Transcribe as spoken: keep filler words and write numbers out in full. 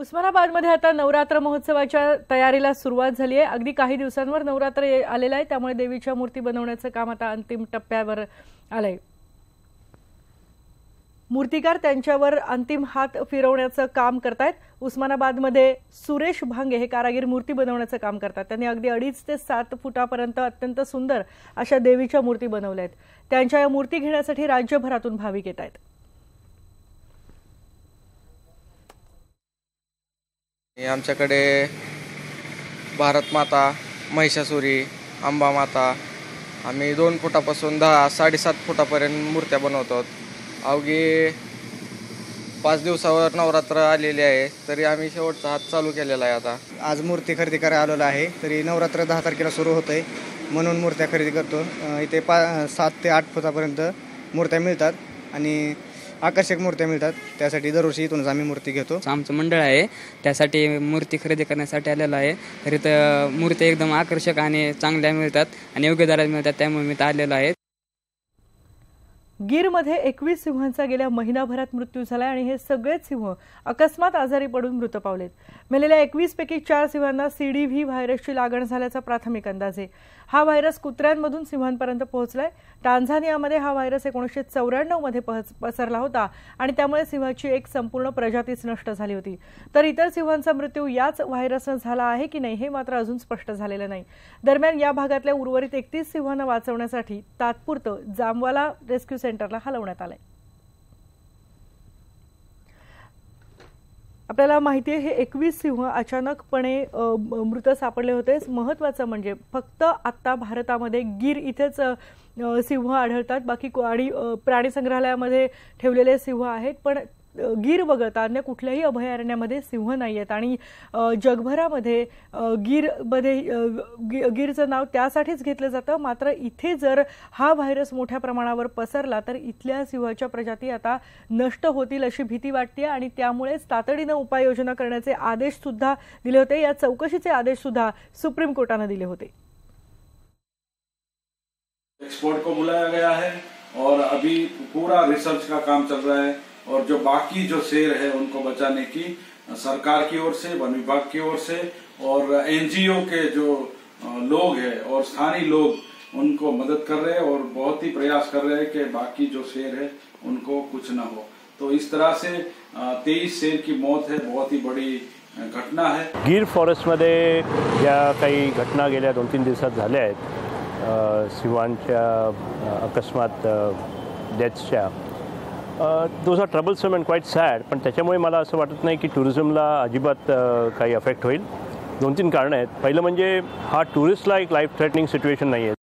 उस्मानाबादमध्ये आता नवरात्र महोत्सवाच्या तयारीला सुरुवात झाली आहे। अगदी काही दिवसांवर नवरात्र आलेला आहे, त्यामुळे देवीच्या मूर्ती बनवण्याचं काम आता अंतिम टप्प्यावर आलंय। मूर्तिकार त्यांच्यावर अंतिम हात फिरवण्याचं काम करतायत। उस्मानाबादमध्ये सुरेश भांगे हे कारागीर मूर्ती बनवण्याचं काम करतात। त्यांनी अगदी अडीच ते सात फुटापर्यंत अत्यंत सुंदर अशा देवीच्या मूर्ती बनवल्या आहेत। त्यांच्या या मूर्ती घेण्यासाठी राज्यभरातून भाविक येत आहेत। आमच्याकडे भारत माता, महिषासुरी, अंबा माता आम्ही दोन फुटापासून दहा साडेसात फुटापर्यंत मूर्त्या बनवतो। अवघी पाच दिवसावर नवरात्र आलेले आहे, तरी आम्ही शेवटचा हात चालू केलेला आहे। आता आज मूर्ती खरेदी करायला आलेलो आहे, तरी नवरात्र दहा तारखेला सुरू होतंय म्हणून मूर्त्या खरेदी करतो। इथे पा सात ते आठ फुटापर्यंत मूर्त्या मिळतात आणि आकर्षक मूर्त्या मिळतात, त्यासाठी दरवर्षी इथूनच आम्ही मूर्ती घेतो। आमचं मंडळ आहे, त्यासाठी मूर्ती खरेदी करण्यासाठी आलेलो आहे। तर इथं मूर्ती एकदम आकर्षक आणि चांगल्या मिळतात आणि योग्य दरात मिळतात, त्यामुळे मी इथं आलेलो आहे। गीरमध्ये एकवीस सिंहांचा गेल्या महिनाभरात मृत्यू झाला आणि हे सगळेच सिंह अकस्मात आजारी पडून मृत पावलेत। मेलेल्या एकवीस पैकी चार सिंहांना सीडीव्ही व्हायरसची लागण झाल्याचा प्राथमिक अंदाज आहे। हा व्हायरस कुत्र्यांमधून सिंहांपर्यंत पोहोचलाय। टांझानियामध्ये हा व्हायरस एकोणीसशे चौऱ्याण्णव मध्ये पसरला होता आणि त्यामुळे सिंहाची एक संपूर्ण प्रजातीच नष्ट झाली होती। तर इतर सिंहांचा मृत्यू याच व्हायरसने झाला आहे की नाही हे मात्र अजून स्पष्ट झालेलं नाही। दरम्यान या भागातल्या उर्वरित एकतीस सिंहांना वाचवण्यासाठी तात्पुरतं जामवाला रेस्क्यू सेंटरला हलवण्यात आलंय। आपल्याला माहिती आहे, हे एकवीस सिंह अचानकपणे मृत सापडले होते। महत्त्वाचं म्हणजे फक्त आता भारतामध्ये गीर इथेच सिंह आढळतात, बाकी आणि प्राणी संग्रहालयामध्ये ठेवलेले सिंह आहेत, पण गीर वगळता अन्य कुठल्याही अभयारण्यामध्ये सिंह नाही आहेत। आणि जगभरामध्ये गीरमध्ये गीरचं नाव त्यासाठीच घेतलं जातं, मात्र इथे जर हा व्हायरस मोठ्या प्रमाणावर पसरला तर इथल्या सिंहाच्या प्रजाती आता नष्ट होतील अशी भीती वाटते आणि त्यामुळेच तातडीनं उपाययोजना करण्याचे आदेश सुद्धा दिले होते। या चौकशीचे आदेश सुद्धा सुप्रीम कोर्टाने दिले होते। एक्सपर्ट को बुलाया गया है और अभी पूरा रिसर्च का काम चल रहा है और जो बाकी जो शेर है उनको बचाने की सरकार की ओर से, वन विभाग की ओर से और एनजीओ के जो लोग हैं और स्थानीय लोग उनको मदद कर रहे हैं और बहुत ही प्रयास कर रहे हैं कि बाकी जो शेर है उनको कुछ ना हो। तो इस तरह से तेईस शेर की मौत है, बहुत ही बड़ी घटना है। गीर फॉरेस्टमध्ये ज्या काही घटना गेल्या दोन तीन दिवसात झाल्या आहेत, सिंहांच्या अकस्मात डेथ्सच्या, those are troublesome and quite sad, पण त्याच्यामुळे मला असं वाटत नाही की टुरिझमला अजिबात काही अफेक्ट होईल। दोन तीन कारणं आहेत। पहिलं म्हणजे हा टुरिस्टला एक लाईफ थ्रेटनिंग सिच्युएशन नाही आहे।